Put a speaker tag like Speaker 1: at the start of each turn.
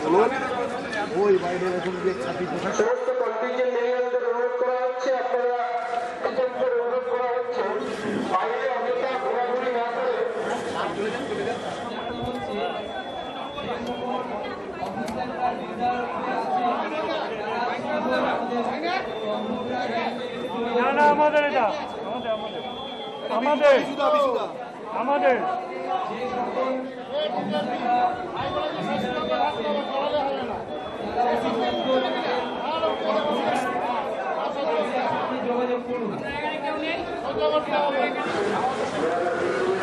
Speaker 1: ওই বাইরে এখন যে ছাতি পোশাক
Speaker 2: সমস্ত কন্টিনজেন্ট মেরিয়ানদের অনুরোধ করা হচ্ছে, আপনারা টিচারদের অনুরোধ করা হচ্ছে বাইরে অনেকটা ঘোরাঘুরি না করে
Speaker 3: না আমাদের এটা আমাদের আমাদের
Speaker 2: যোগাযোগ করুন।